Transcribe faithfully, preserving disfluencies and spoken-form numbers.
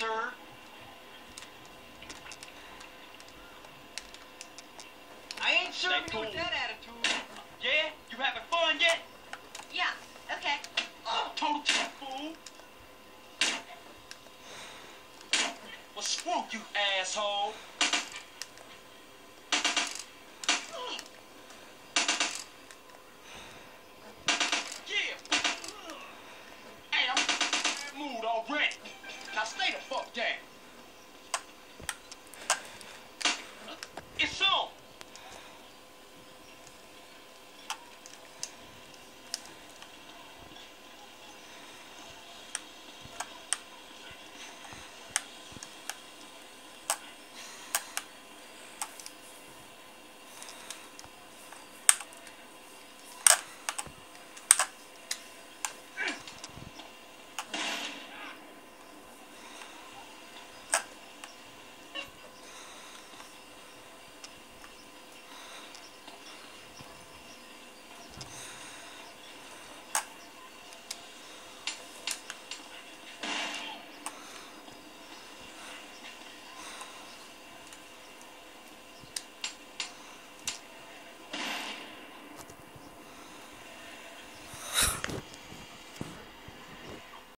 sir. I ain't serving you with that attitude. Yeah? You having fun yet? Yeah, okay. Oh, total fool. Well, screw you, asshole.